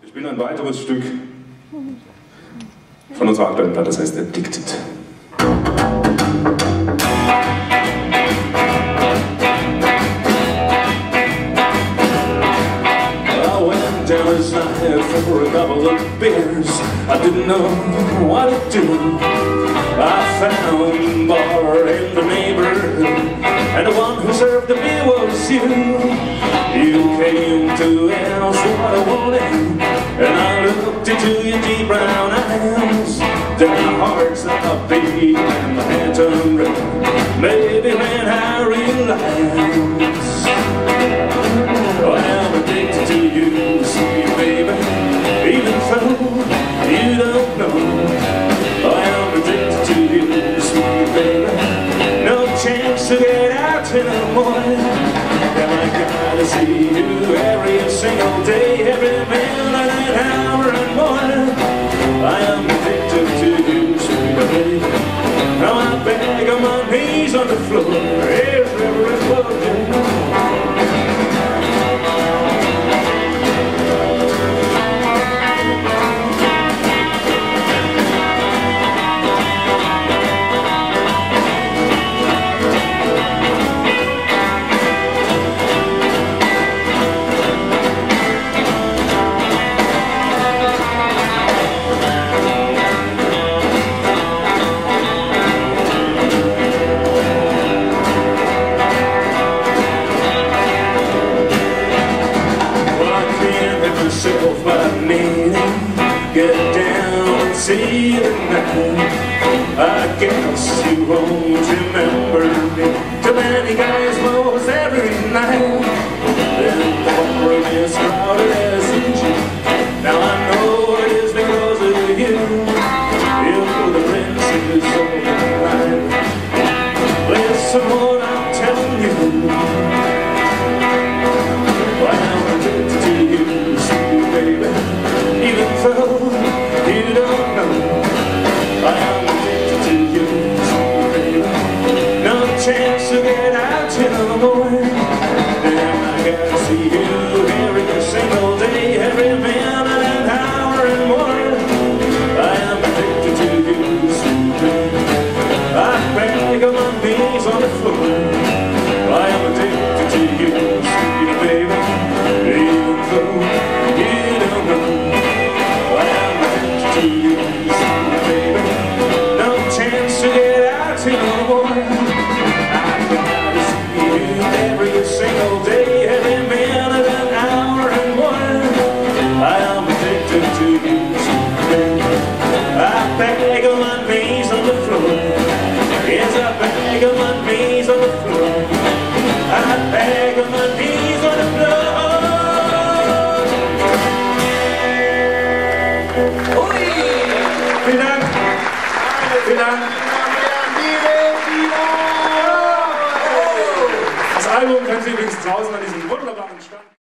Ich bin ein weiteres Stück von unserer aktuellen Platte, das heißt Addicted. Down his night for a couple of beers. I didn't know what to do. I found a bar in the neighborhood, and the one who served the beer was you. You came to ask what I wanted, and I looked into your deep brown eyes. Then my heart stopped beating and my hand turned red. Maybe when I realized I'm addicted to you, sweet baby. Even though you don't know, I'm addicted to you, sweet baby. No chance to get out in the morning, and I gotta see you every single day, every minute, an hour and more. I am addicted to you, sweet baby. Now I beg on my knees on the floor, every floor. Myself by meaning, get down and see the night. I guess you won't remember me. Too many guys blows every night. Then the ballroom is crowded as usual. Now I know it is because of you. You're the princess of my life. Listen what I'm telling you. Chance to get out in the morning, and I gotta see you every single day, every minute, an hour and more. I am addicted to you, sweet baby. I beg on my knees on the floor. I am addicted to you, sweet baby. Even though you don't know, I am addicted to you, sweet baby. No chance to get out in the morning. Every single day, every minute, an hour and more. I am addicted to you, sweet baby. I beg on my knees on the floor. Yes, I beg on my knees on the floor. I beg on my knees on the floor. Ui! Vielen Dank. Vielen Dank. Das Album können Sie übrigens draußen an diesem wunderbaren Stand